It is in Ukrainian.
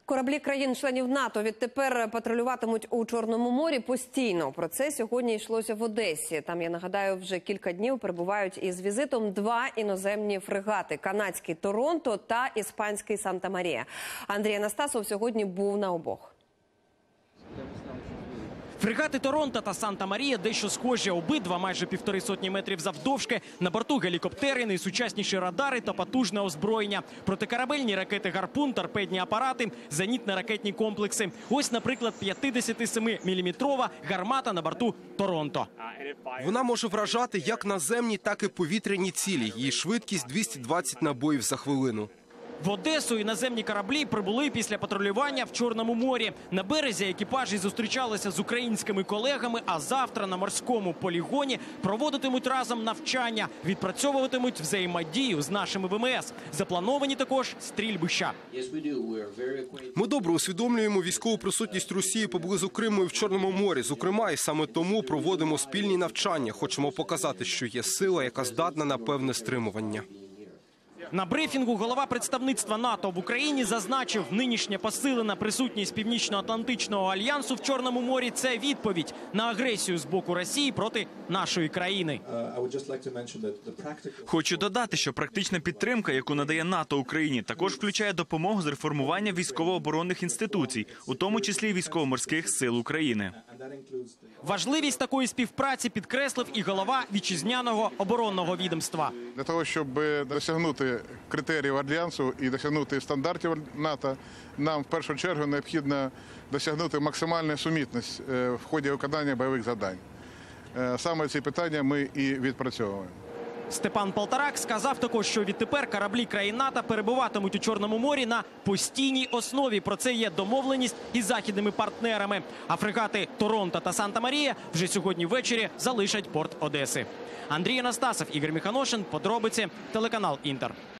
Кораблі країн-членів НАТО відтепер патрулюватимуть у Чорному морі постійно. Про це сьогодні йшлося в Одесі. Там, я нагадаю, вже кілька днів перебувають із візитом два іноземні фрегати – канадський «Торонто» та іспанський «Санта-Марія». Андрій Анастасов сьогодні був на обох. Фрегати «Торонто» та «Санта-Марія» дещо схожі. Обидва майже 1,5 сотні метрів завдовжки. На борту гелікоптери, найсучасніші радари та потужне озброєння. Протикорабельні ракети «Гарпун», торпедні апарати, зенітно-ракетні комплекси. Ось, наприклад, 57-мм гармата на борту «Торонто». Вона може вражати як наземні, так і повітряні цілі. Її швидкість 220 набоїв за хвилину. В Одесу іноземні кораблі прибули після патрулювання в Чорному морі. На березі екіпажі зустрічалися з українськими колегами, а завтра на морському полігоні проводитимуть разом навчання, відпрацьовуватимуть взаємодію з нашими ВМС. Заплановані також стрільбища. Ми добре усвідомлюємо військову присутність Росії поблизу Криму і в Чорному морі. Зокрема, і саме тому проводимо спільні навчання. Хочемо показати, що є сила, яка здатна на певне стримування. На брифінгу голова представництва НАТО в Україні зазначив, нинішня посилена присутність Північно-Атлантичного альянсу в Чорному морі – це відповідь на агресію з боку Росії проти нашої країни. Хочу додати, що практична підтримка, яку надає НАТО Україні, також включає допомогу з реформування військово-оборонних інституцій, у тому числі військово-морських сил України. Важливість такої співпраці підкреслив і голова вітчизняного оборонного відомства. Для того, щоб досягнути критеріїв Альянсу і досягнути стандартів НАТО, нам в першу чергу необхідно досягнути максимальної сумітності в ході виконання бойових завдань. Саме ці питання ми і відпрацьовуємо. Степан Полторак сказав також, що відтепер кораблі країн НАТО перебуватимуть у Чорному морі на постійній основі. Про це є домовленість із західними партнерами. А фрегати «Торонто» та «Санта-Марія» вже сьогодні ввечері залишать порт Одеси. Андрій Анастасов, Ігор Міханошин. Подробиці. Телеканал «Інтер».